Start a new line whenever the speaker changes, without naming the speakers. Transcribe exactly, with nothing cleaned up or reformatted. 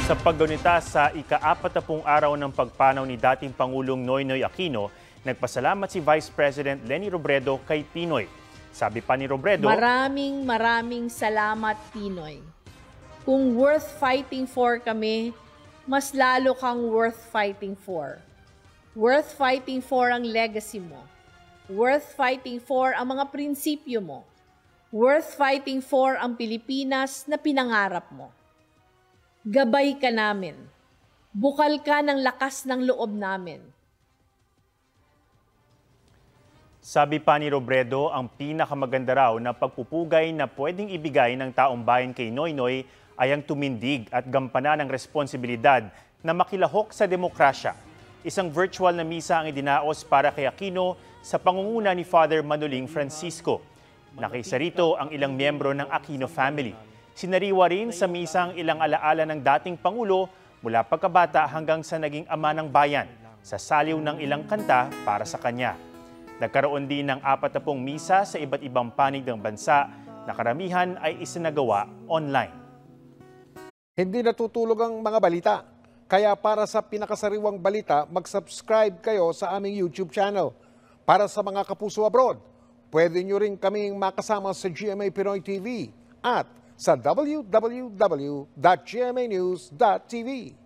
Sa paggunita sa ika-apat araw ng pagpanaw ni dating Pangulong Noynoy Aquino, nagpasalamat si Vice President Leni kay Pinoy. Sabi pa ni Robredo,
Maraming maraming salamat, Pinoy. Kung worth fighting for kami, mas lalo kang worth fighting for. Worth fighting for ang legacy mo. Worth fighting for ang mga prinsipyo mo. Worth fighting for ang Pilipinas na pinangarap mo. Gabay ka namin. Bukal ka ng lakas ng loob namin.
sabi pa ni Robredo, ang pinakamaganda raw na pagpupugay na pwedeng ibigay ng taong bayan kay Noynoy ay ang tumindig at gampanan ng responsibilidad na makilahok sa demokrasya. Isang virtual na misa ang idinaos para kay Aquino sa pangunguna ni Father Manoling Francisco. Nakisa rito ang ilang miyembro ng Aquino family. Sinariwa rin sa misa ang ilang alaala ng dating Pangulo mula pagkabata hanggang sa naging ama ng bayan, sa saliw ng ilang kanta para sa kanya. Nagkaroon din ng apat na pong misa sa iba't ibang panig ng bansa na karamihan ay isinagawa online.
Hindi natutulog ang mga balita. Kaya para sa pinakasariwang balita, mag-subscribe kayo sa aming YouTube channel. Para sa mga kapuso abroad, pwede nyo rin kaming makasama sa G M A Pinoy T V at sa w w w dot g m a news dot t v.